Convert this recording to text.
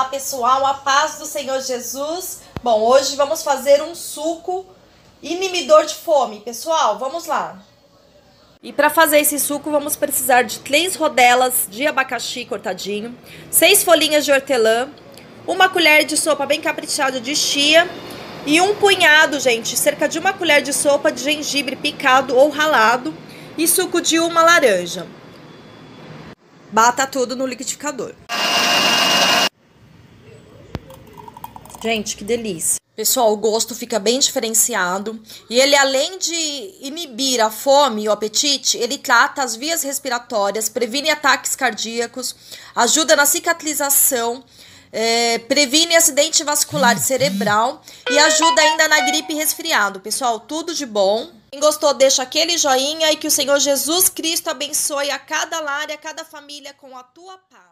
pessoal, a paz do Senhor Jesus. Bom, hoje vamos fazer um suco inibidor de fome, pessoal, vamos lá. E para fazer esse suco vamos precisar de 3 rodelas de abacaxi cortadinho, 6 folhinhas de hortelã, 1 colher de sopa bem caprichada de chia e um punhado, gente, cerca de 1 colher de sopa de gengibre picado ou ralado e suco de 1 laranja. Bata tudo no liquidificador. Gente, que delícia. Pessoal, o gosto fica bem diferenciado. E ele, além de inibir a fome e o apetite, ele trata as vias respiratórias, previne ataques cardíacos, ajuda na cicatrização, previne acidente vascular cerebral e ajuda ainda na gripe e resfriado. Pessoal, tudo de bom. Quem gostou, deixa aquele joinha e que o Senhor Jesus Cristo abençoe a cada lar e a cada família com a tua paz.